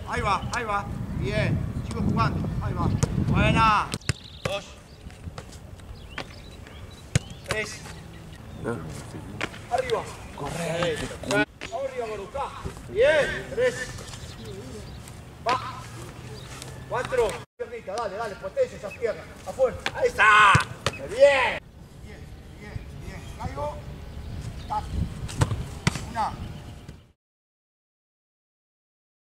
Ahí va, ahí va. Bien. Sigo jugando. Ahí va. Buena. 2. 3. Arriba. Correcto. Arriba, Borucá. Bien. 3. Va. 4. Piernita, dale, dale. Potencia esas piernas. A fuerza. Ahí está.